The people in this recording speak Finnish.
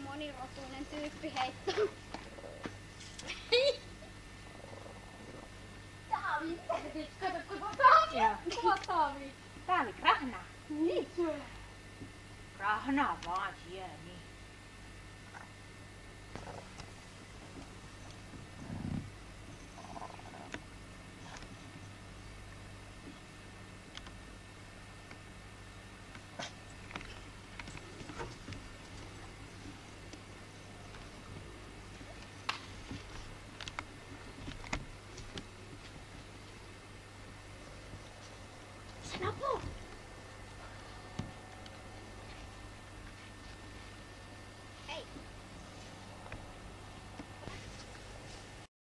monirotuinen tyyppi heitto. Taavi, kato kun Taavi. Taavi krahna. Niin. Krahna vaan siellä niin.